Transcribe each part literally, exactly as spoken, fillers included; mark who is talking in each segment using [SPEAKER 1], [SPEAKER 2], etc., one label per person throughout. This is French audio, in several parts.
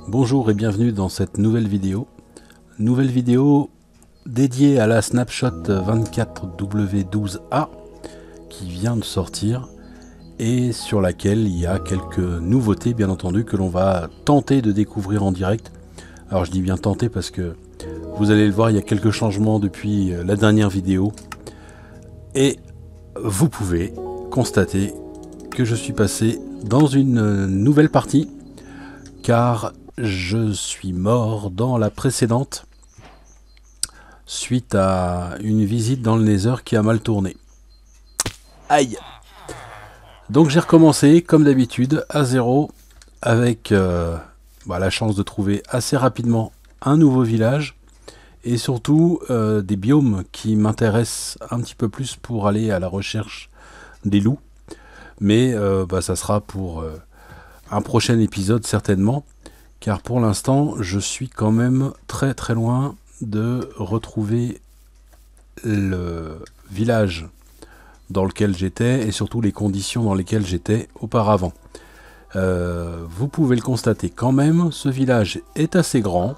[SPEAKER 1] Bonjour et bienvenue dans cette nouvelle vidéo. Nouvelle vidéo dédiée à la Snapshot vingt-quatre W douze A qui vient de sortir et sur laquelle il y a quelques nouveautés bien entendu que l'on va tenter de découvrir en direct. Alors je dis bien tenter parce que vous allez le voir, il y a quelques changements depuis la dernière vidéo et vous pouvez constater que je suis passé dans une nouvelle partie car je suis mort dans la précédente suite à une visite dans le Nether qui a mal tourné. Aïe! Donc j'ai recommencé comme d'habitude à zéro avec euh, bah, la chance de trouver assez rapidement un nouveau village et surtout euh, des biomes qui m'intéressent un petit peu plus pour aller à la recherche des loups. Mais euh, bah, ça sera pour euh, un prochain épisode certainement. Car pour l'instant, je suis quand même très très loin de retrouver le village dans lequel j'étais et surtout les conditions dans lesquelles j'étais auparavant. Euh, vous pouvez le constater quand même, ce village est assez grand.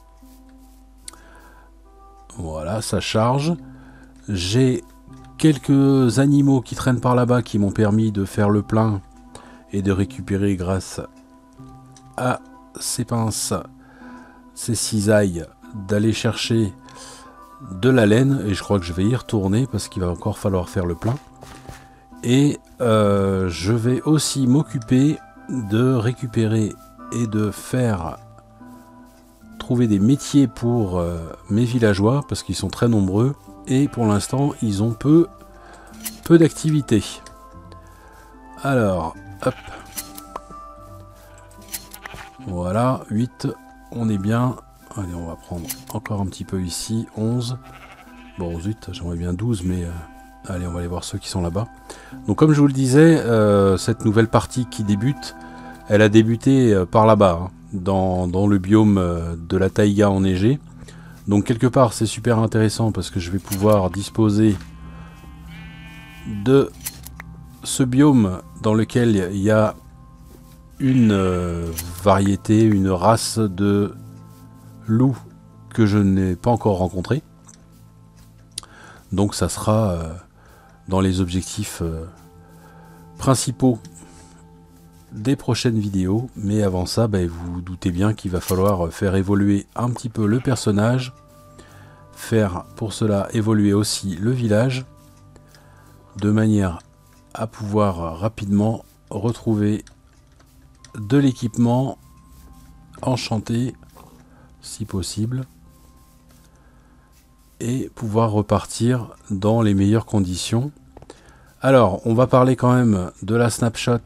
[SPEAKER 1] Voilà, ça charge. J'ai quelques animaux qui traînent par là-bas qui m'ont permis de faire le plein et de récupérer grâce à ces pinces, ces cisailles, d'aller chercher de la laine et je crois que je vais y retourner parce qu'il va encore falloir faire le plein et euh, je vais aussi m'occuper de récupérer et de faire trouver des métiers pour euh, mes villageois parce qu'ils sont très nombreux et pour l'instant ils ont peu peu d'activité. Alors hop, voilà, huit, on est bien. Allez, on va prendre encore un petit peu ici, onze. Bon, zut, j'aimerais bien douze, mais euh, allez, on va aller voir ceux qui sont là-bas. Donc, comme je vous le disais, euh, cette nouvelle partie qui débute, elle a débuté euh, par là-bas, hein, dans, dans le biome euh, de la taïga enneigée. Donc, quelque part, c'est super intéressant parce que je vais pouvoir disposer de ce biome dans lequel il y a une euh, variété, une race de loups que je n'ai pas encore rencontré. Donc ça sera euh, dans les objectifs euh, principaux des prochaines vidéos. Mais avant ça, bah, vous vous doutez bien qu'il va falloir faire évoluer un petit peu le personnage. Faire pour cela évoluer aussi le village. De manière à pouvoir rapidement retrouver de l'équipement enchanté si possible et pouvoir repartir dans les meilleures conditions. Alors on va parler quand même de la snapshot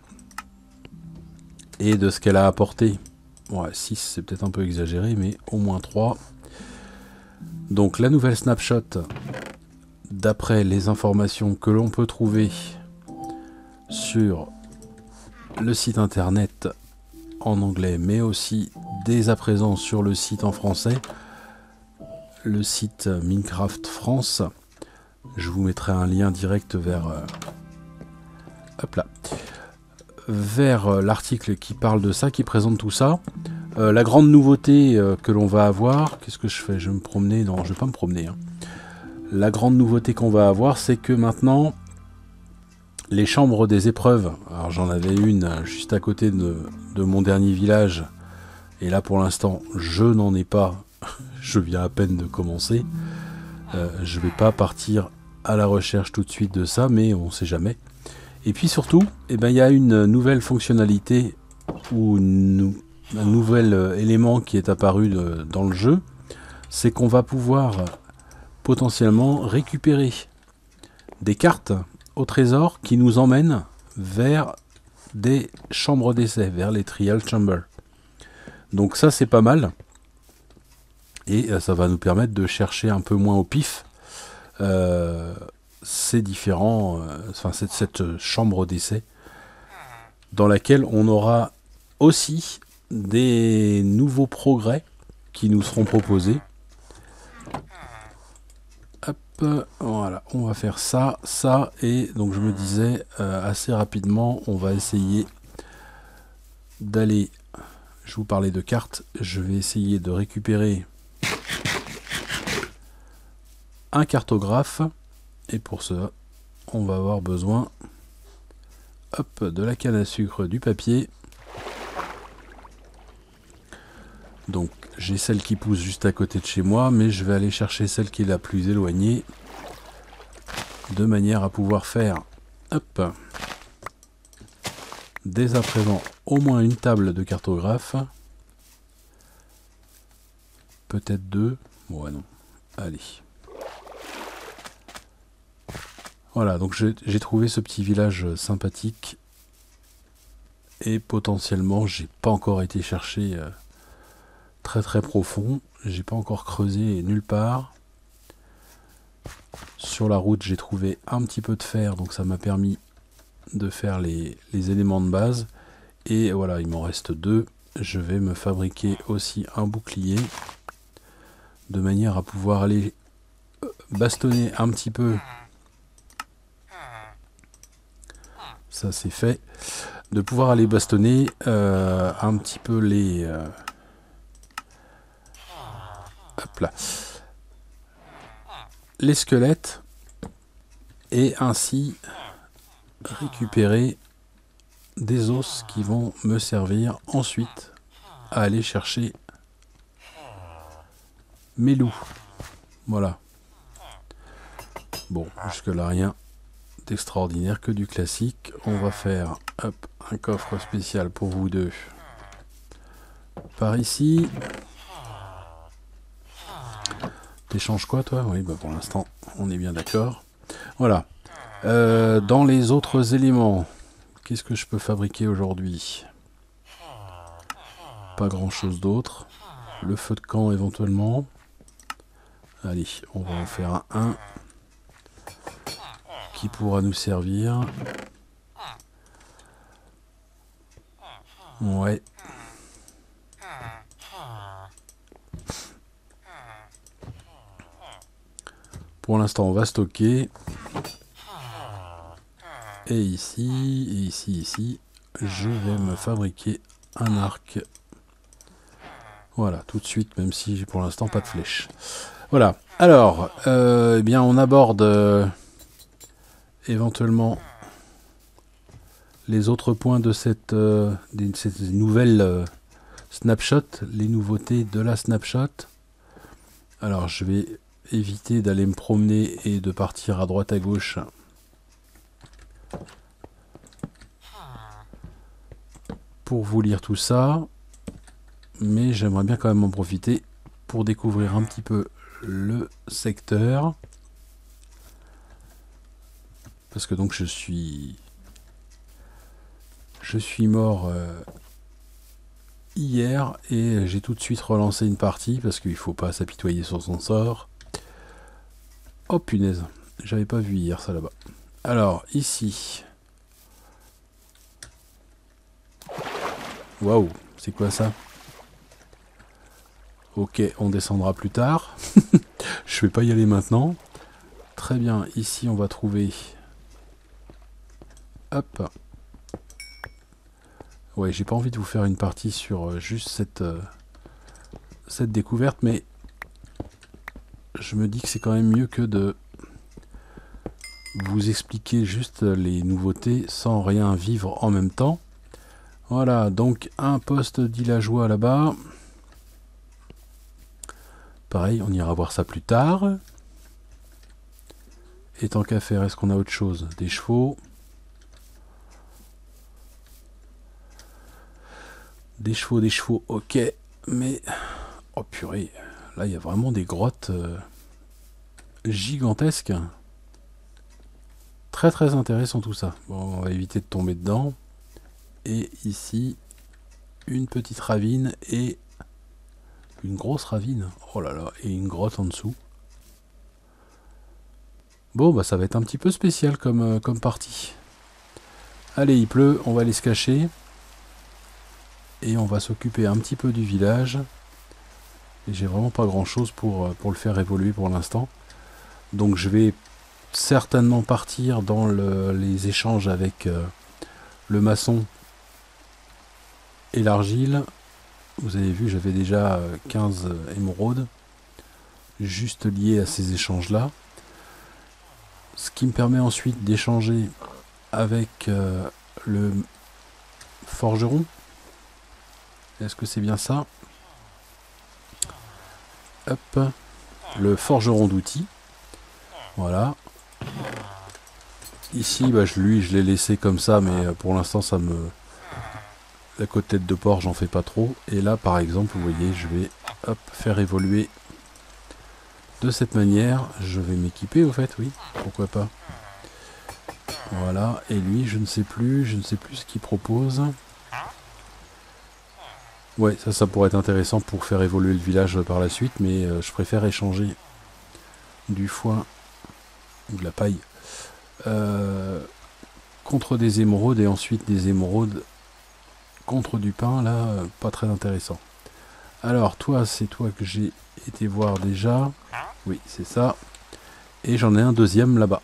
[SPEAKER 1] et de ce qu'elle a apporté. Ouais, six c'est peut-être un peu exagéré mais au moins trois. Donc la nouvelle snapshot, d'après les informations que l'on peut trouver sur le site internet en anglais mais aussi dès à présent sur le site en français, le site Minecraft France, je vous mettrai un lien direct vers euh, hop là, vers euh, l'article qui parle de ça, qui présente tout ça. Euh, la grande nouveauté euh, que l'on va avoir, qu'est-ce que je fais, je vais me promener, non je vais pas me promener hein. La grande nouveauté qu'on va avoir, c'est que maintenant les chambres des épreuves, alors j'en avais une juste à côté de, de mon dernier village, et là pour l'instant je n'en ai pas, je viens à peine de commencer, euh, je vais pas partir à la recherche tout de suite de ça, mais on sait jamais. Et puis surtout, eh ben, il y a une nouvelle fonctionnalité, ou une, un nouvel élément qui est apparu de, dans le jeu, c'est qu'on va pouvoir potentiellement récupérer des cartes au trésor qui nous emmène vers des chambres d'essai, vers les trial chambers. Donc ça c'est pas mal et euh, ça va nous permettre de chercher un peu moins au pif euh, ces différents, euh, enfin cette, cette chambre d'essai dans laquelle on aura aussi des nouveaux progrès qui nous seront proposés. Hop, voilà, on va faire ça, ça, et donc je me disais, euh, assez rapidement, on va essayer d'aller je vous parlais de cartes, je vais essayer de récupérer un cartographe. Et pour ça, on va avoir besoin hop, de la canne à sucre, du papier. Donc j'ai celle qui pousse juste à côté de chez moi, mais je vais aller chercher celle qui est la plus éloignée, de manière à pouvoir faire hop, dès à présent au moins une table de cartographe. Peut-être deux. Ouais, non. Allez. Voilà, donc j'ai trouvé ce petit village sympathique. Et potentiellement, j'ai pas encore été chercher euh, très très profond. J'ai pas encore creusé nulle part. Sur la route, j'ai trouvé un petit peu de fer, donc ça m'a permis de faire les, les éléments de base. Et voilà, il m'en reste deux. Je vais me fabriquer aussi un bouclier, de manière à pouvoir aller bastonner un petit peu. Ça c'est fait. De pouvoir aller bastonner euh, un petit peu les... Euh, hop là. Les squelettes. Et ainsi récupérer des os qui vont me servir ensuite à aller chercher mes loups. Voilà. Bon, jusque là rien d'extraordinaire, que du classique. On va faire hop, un coffre spécial pour vous deux par ici. T'échanges quoi toi? Oui, bah pour l'instant on est bien d'accord. Voilà. Euh, dans les autres éléments, qu'est-ce que je peux fabriquer aujourd'hui? Pas grand chose d'autre. Le feu de camp éventuellement. Allez, on va en faire un, un qui pourra nous servir. Ouais. Pour l'instant, on va stocker. Et ici, et ici, ici, je vais me fabriquer un arc. Voilà, tout de suite, même si j'ai pour l'instant pas de flèche. Voilà. Alors, euh, eh bien, on aborde euh, éventuellement les autres points de cette, euh, de cette nouvelle euh, snapshot, les nouveautés de la snapshot. Alors, je vais éviter d'aller me promener et de partir à droite à gauche. Pour vous lire tout ça, mais j'aimerais bien quand même en profiter pour découvrir un petit peu le secteur, parce que donc je suis je suis mort euh, hier et j'ai tout de suite relancé une partie parce qu'il faut pas s'apitoyer sur son sort. Oh punaise, j'avais pas vu hier ça là-bas. Alors ici, waouh, c'est quoi ça? Ok, on descendra plus tard. Je vais pas y aller maintenant. Très bien, ici on va trouver... Hop. Ouais, j'ai pas envie de vous faire une partie sur euh, juste cette, euh, cette découverte, mais je me dis que c'est quand même mieux que de vous expliquer juste les nouveautés sans rien vivre en même temps. Voilà, donc un poste villageois là-bas. Pareil, on ira voir ça plus tard. Et tant qu'à faire, est-ce qu'on a autre chose? Des chevaux. Des chevaux, des chevaux, ok. Mais, oh purée, là il y a vraiment des grottes euh, gigantesques. Très très intéressant tout ça. Bon, on va éviter de tomber dedans. Et ici, une petite ravine et une grosse ravine. Oh là là, et une grotte en dessous. Bon, bah ça va être un petit peu spécial comme, euh, comme partie. Allez, il pleut, on va aller se cacher. Et on va s'occuper un petit peu du village. Et j'ai vraiment pas grand chose pour, pour le faire évoluer pour l'instant. Donc je vais certainement partir dans le, les échanges avec euh, le maçon et l'argile. Vous avez vu, j'avais déjà quinze émeraudes, juste liées à ces échanges-là. Ce qui me permet ensuite d'échanger avec euh, le forgeron. Est-ce que c'est bien ça? Hop, le forgeron d'outils. Voilà. Ici, bah, je, lui, je l'ai laissé comme ça, mais pour l'instant, ça me... La côtelette de porc, j'en fais pas trop. Et là, par exemple, vous voyez, je vais hop, faire évoluer de cette manière. Je vais m'équiper, au fait, oui. Pourquoi pas. Voilà. Et lui, je ne sais plus, je ne sais plus ce qu'il propose. Ouais, ça, ça pourrait être intéressant pour faire évoluer le village par la suite, mais euh, je préfère échanger du foin ou de la paille euh, contre des émeraudes et ensuite des émeraudes contre du pain, là, euh, pas très intéressant. Alors, toi, c'est toi que j'ai été voir déjà. Oui, c'est ça. Et j'en ai un deuxième là-bas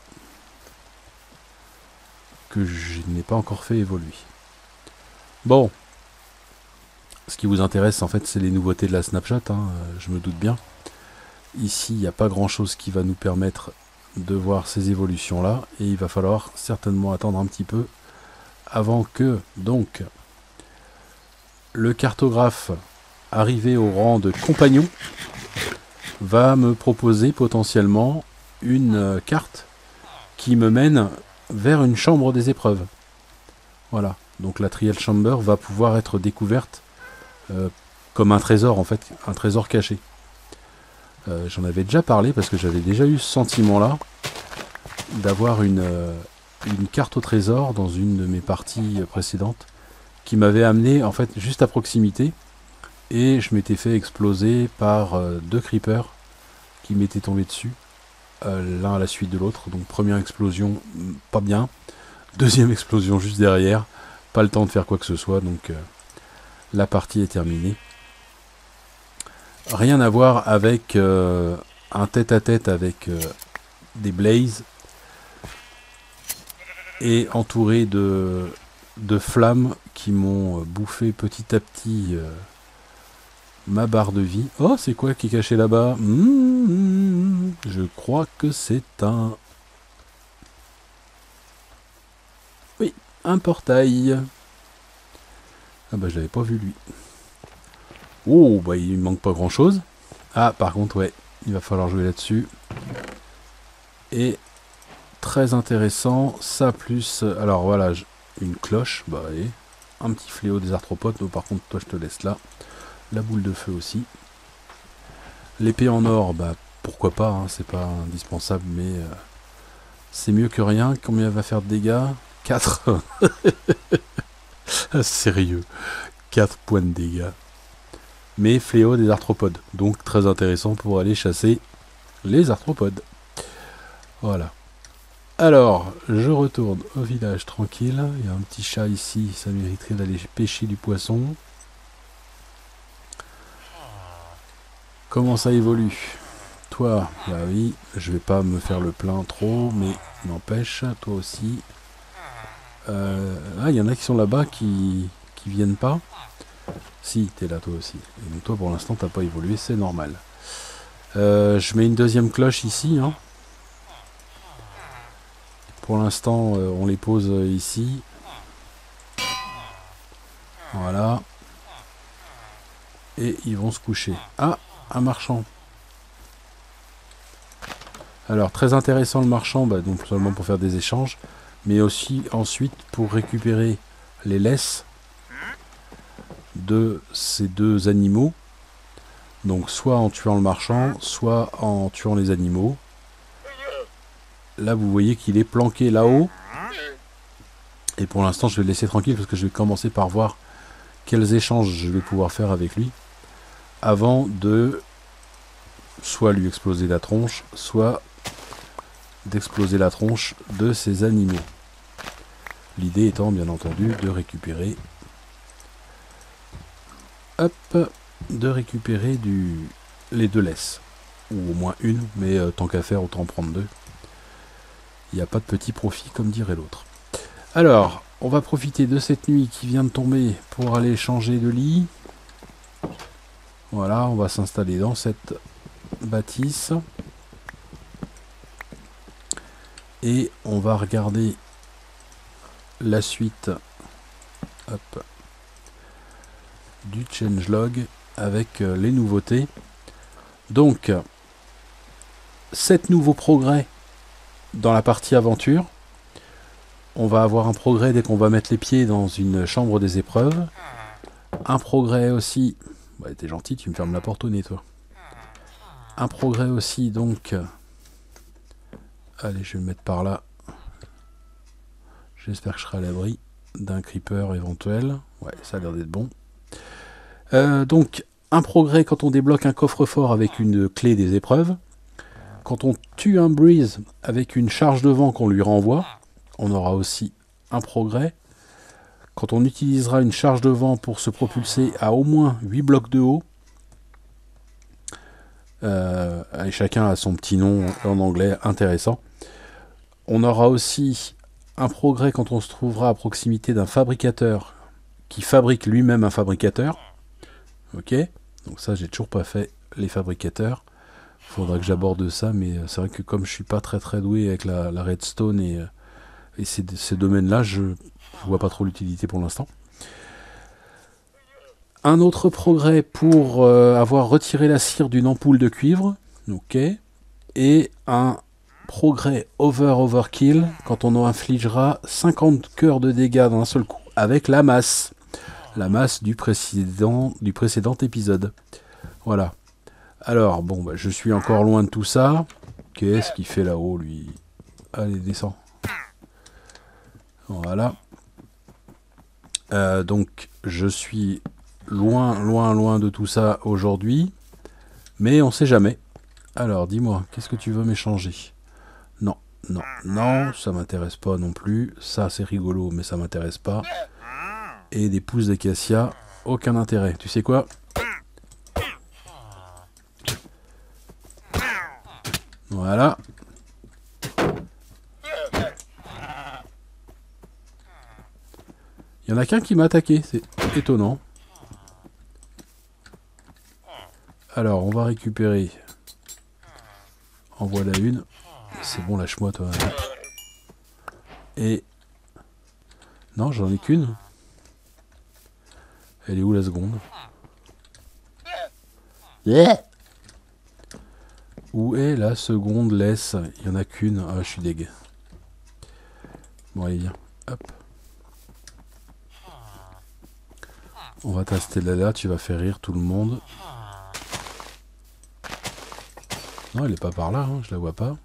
[SPEAKER 1] que je n'ai pas encore fait évoluer. Bon. Ce qui vous intéresse, en fait, c'est les nouveautés de la snapshot, hein, je me doute bien. Ici, il n'y a pas grand-chose qui va nous permettre de voir ces évolutions-là. Et il va falloir certainement attendre un petit peu avant que, donc, le cartographe arrivé au rang de compagnon va me proposer potentiellement une carte qui me mène vers une chambre des épreuves. Voilà. Donc la Trial Chamber va pouvoir être découverte Euh, comme un trésor, en fait, un trésor caché. Euh, J'en avais déjà parlé parce que j'avais déjà eu ce sentiment-là d'avoir une, euh, une carte au trésor dans une de mes parties précédentes qui m'avait amené en fait juste à proximité et je m'étais fait exploser par euh, deux creepers qui m'étaient tombés dessus, euh, l'un à la suite de l'autre. Donc première explosion, pas bien. Deuxième explosion juste derrière, pas le temps de faire quoi que ce soit, donc... Euh, la partie est terminée. Rien à voir avec euh, un tête-à-tête avec euh, des blazes et entouré de, de flammes qui m'ont bouffé petit à petit euh, ma barre de vie. Oh, c'est quoi qui est caché là-bas? mmh, Je crois que c'est un... Oui, un portail. Ah bah je l'avais pas vu lui. Oh bah il manque pas grand chose. Ah par contre ouais, il va falloir jouer là-dessus. Et très intéressant, ça plus... Alors voilà, une cloche, bah allez. Un petit fléau des arthropodes, donc par contre toi je te laisse là. La boule de feu aussi. L'épée en or, bah pourquoi pas, hein, c'est pas indispensable, mais euh, c'est mieux que rien. Combien elle va faire de dégâts? quatre. Sérieux, quatre points de dégâts. Mais fléau des arthropodes, donc très intéressant pour aller chasser les arthropodes. Voilà. Alors, je retourne au village tranquille. Il y a un petit chat ici, ça mériterait d'aller pêcher du poisson. Comment ça évolue? Toi, bah oui, je vais pas me faire le plein trop, mais n'empêche, toi aussi. Euh, ah, il y en a qui sont là-bas qui, qui viennent pas. Si, t'es là toi aussi. Et donc toi pour l'instant t'as pas évolué, c'est normal. Euh, je mets une deuxième cloche ici. Hein. Pour l'instant euh, on les pose ici. Voilà. Et ils vont se coucher. Ah, un marchand. Alors très intéressant le marchand, bah, donc seulement pour faire des échanges, mais aussi ensuite pour récupérer les laisses de ces deux animaux. Donc soit en tuant le marchand, soit en tuant les animaux. Là vous voyez qu'il est planqué là-haut. Et pour l'instant je vais le laisser tranquille parce que je vais commencer par voir quels échanges je vais pouvoir faire avec lui. Avant de soit lui exploser la tronche, soit d'exploser la tronche de ces animaux. L'idée étant bien entendu de récupérer... Hop, de récupérer du, les deux laisses. Ou au moins une, mais euh, tant qu'à faire, autant en prendre deux. Il n'y a pas de petit profit, comme dirait l'autre. Alors, on va profiter de cette nuit qui vient de tomber pour aller changer de lit. Voilà, on va s'installer dans cette bâtisse. Et on va regarder la suite hop, du changelog avec euh, les nouveautés. Donc, sept nouveaux progrès dans la partie aventure. On va avoir un progrès dès qu'on va mettre les pieds dans une chambre des épreuves. Un progrès aussi... Bah, t'es gentil, tu me fermes la porte au nez, toi. Un progrès aussi, donc... Allez, je vais me mettre par là. J'espère que je serai à l'abri d'un creeper éventuel. Ouais, ça a l'air d'être bon. Euh, donc, un progrès quand on débloque un coffre-fort avec une clé des épreuves. Quand on tue un breeze avec une charge de vent qu'on lui renvoie, on aura aussi un progrès. Quand on utilisera une charge de vent pour se propulser à au moins huit blocs de haut, euh, et chacun a son petit nom en anglais intéressant. On aura aussi un progrès quand on se trouvera à proximité d'un fabricateur qui fabrique lui-même un fabricateur. Ok, donc ça j'ai toujours pas fait les fabricateurs. Faudra que j'aborde ça, mais c'est vrai que comme je suis pas très très doué avec la, la redstone et, et ces, ces domaines-là, je, je vois pas trop l'utilité pour l'instant. Un autre progrès pour euh, avoir retiré la cire d'une ampoule de cuivre. Ok, et un progrès over overkill quand on infligera cinquante cœurs de dégâts d'un seul coup avec la masse. La masse du précédent, du précédent épisode. Voilà. Alors, bon, bah, je suis encore loin de tout ça. Qu'est-ce qu'il fait là-haut, lui? Allez, descends. Voilà. Euh, donc, je suis loin, loin, loin de tout ça aujourd'hui. Mais on sait jamais. Alors, dis-moi, qu'est-ce que tu veux m'échanger? Non, non, non, ça m'intéresse pas non plus. Ça, c'est rigolo, mais ça m'intéresse pas. Et des pousses d'acacia, aucun intérêt. Tu sais quoi? Voilà. Il y en a qu'un qui m'a attaqué, c'est étonnant. Alors, on va récupérer. En voilà une. C'est bon, lâche-moi, toi. Et... Non, j'en ai qu'une. Elle est où, la seconde? Yeah. Où est la seconde laisse? Il n'y en a qu'une. Ah, je suis deg. Bon, allez, viens. Hop. On va tester là, là. Tu vas faire rire tout le monde. Non, elle n'est pas par là. Hein, je la vois pas.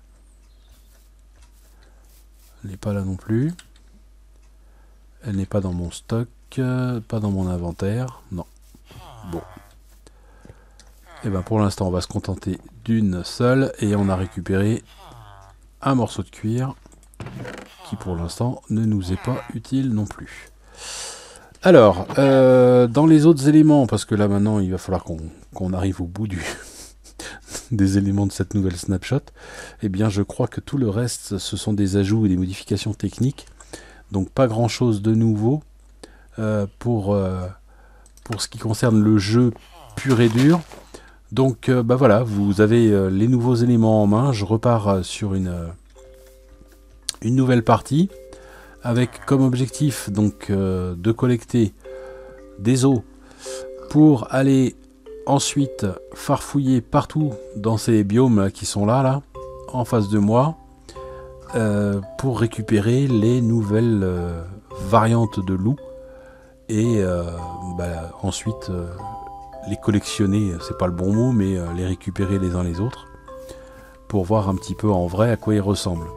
[SPEAKER 1] Elle n'est pas là non plus. Elle n'est pas dans mon stock. Euh, pas dans mon inventaire. Non. Bon. Et ben pour l'instant, on va se contenter d'une seule. Et on a récupéré un morceau de cuir qui pour l'instant ne nous est pas utile non plus. Alors, euh, dans les autres éléments, parce que là maintenant il va falloir qu'on qu'on arrive au bout du des éléments de cette nouvelle snapshot, eh bien je crois que tout le reste ce sont des ajouts et des modifications techniques. Donc pas grand chose de nouveau euh, pour, euh, pour ce qui concerne le jeu pur et dur. Donc euh, bah voilà, vous avez euh, les nouveaux éléments en main. Je repars euh, sur une, euh, une nouvelle partie avec comme objectif donc euh, de collecter des os pour aller ensuite farfouiller partout dans ces biomes qui sont là, là, en face de moi, euh, pour récupérer les nouvelles euh, variantes de loups et euh, bah, ensuite euh, les collectionner, c'est pas le bon mot, mais euh, les récupérer les uns les autres pour voir un petit peu en vrai à quoi ils ressemblent.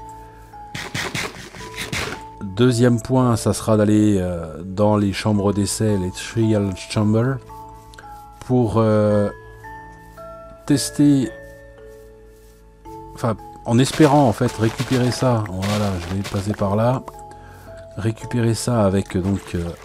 [SPEAKER 1] Deuxième point, ça sera d'aller euh, dans les chambres d'essai, les trial chambers, pour euh, tester, enfin en espérant en fait récupérer ça. Voilà, je vais passer par là, récupérer ça avec donc euh,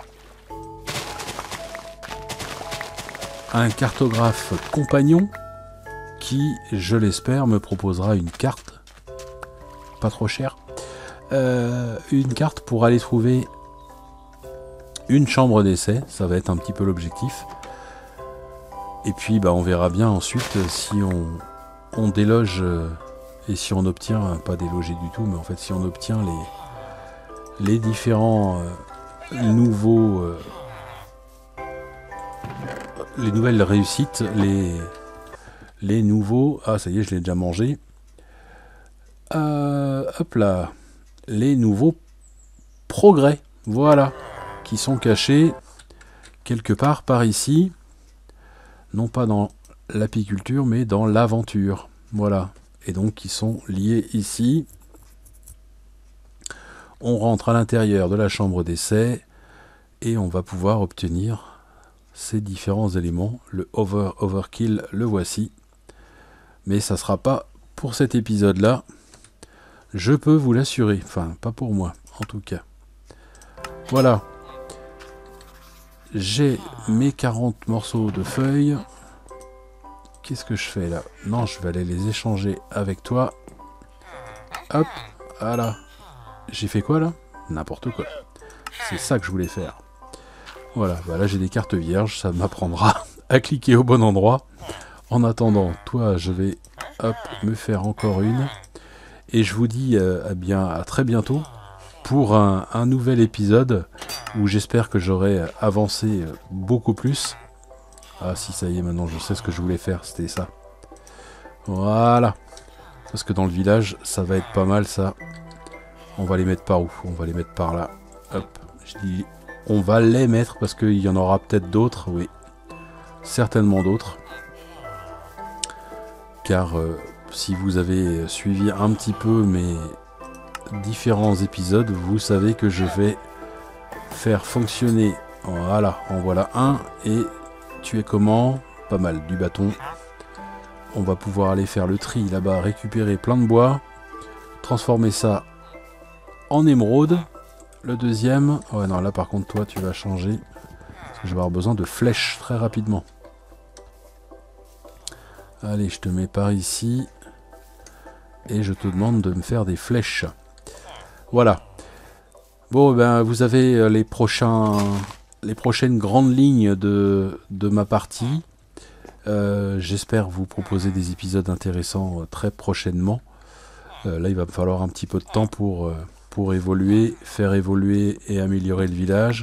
[SPEAKER 1] un cartographe compagnon qui, je l'espère, me proposera une carte pas trop chère. Euh, une carte pour aller trouver une chambre d'essai, ça va être un petit peu l'objectif. Et puis bah, on verra bien ensuite si on, on déloge euh, et si on obtient, pas déloger du tout, mais en fait si on obtient les, les différents euh, nouveaux, euh, les nouvelles réussites, les, les nouveaux, ah ça y est je l'ai déjà mangé, euh, hop là, les nouveaux progrès, voilà, qui sont cachés quelque part par ici. Non pas dans l'apiculture, mais dans l'aventure. Voilà. Et donc, qui sont liés ici. On rentre à l'intérieur de la chambre d'essai et on va pouvoir obtenir ces différents éléments. Le over, overkill, le voici. Mais ça ne sera pas pour cet épisode-là. Je peux vous l'assurer. Enfin, pas pour moi, en tout cas. Voilà. J'ai mes quarante morceaux de feuilles. Qu'est-ce que je fais là? Non, je vais aller les échanger avec toi. Hop, voilà. J'ai fait quoi là? N'importe quoi. C'est ça que je voulais faire. Voilà, bah là j'ai des cartes vierges, ça m'apprendra à cliquer au bon endroit. En attendant, toi, je vais hop, me faire encore une. Et je vous dis euh, eh bien, à très bientôt pour un, un nouvel épisode où j'espère que j'aurai avancé beaucoup plus. Ah si, ça y est, maintenant je sais ce que je voulais faire, c'était ça. Voilà. Parce que dans le village, ça va être pas mal ça. On va les mettre par où? On va les mettre par là. Hop, je dis on va les mettre parce qu'il y en aura peut-être d'autres, oui. Certainement d'autres. Car euh, si vous avez suivi un petit peu mes différents épisodes, vous savez que je vais faire fonctionner, voilà, en voilà un, et tu es comment? Pas mal, du bâton. On va pouvoir aller faire le tri là-bas, récupérer plein de bois, transformer ça en émeraude. Le deuxième, ouais non là par contre toi tu vas changer, parce que je vais avoir besoin de flèches très rapidement. Allez, je te mets par ici, et je te demande de me faire des flèches. Voilà. Bon, ben, vous avez les, prochains, les prochaines grandes lignes de, de ma partie. Euh, J'espère vous proposer des épisodes intéressants très prochainement. Euh, là, il va me falloir un petit peu de temps pour, pour évoluer, faire évoluer et améliorer le village.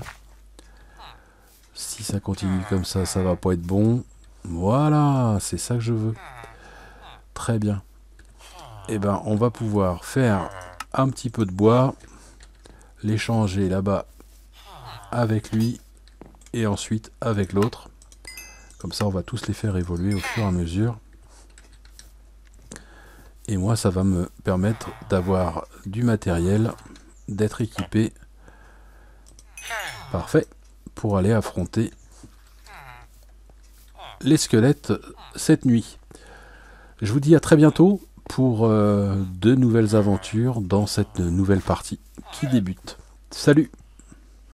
[SPEAKER 1] Si ça continue comme ça, ça va pas être bon. Voilà, c'est ça que je veux. Très bien. Et ben, on va pouvoir faire un petit peu de bois, l'échanger là-bas avec lui et ensuite avec l'autre. Comme ça, on va tous les faire évoluer au fur et à mesure. Et moi, ça va me permettre d'avoir du matériel, d'être équipé. Parfait. Pour aller affronter les squelettes cette nuit. Je vous dis à très bientôt pour euh, de nouvelles aventures dans cette nouvelle partie qui débute. Salut!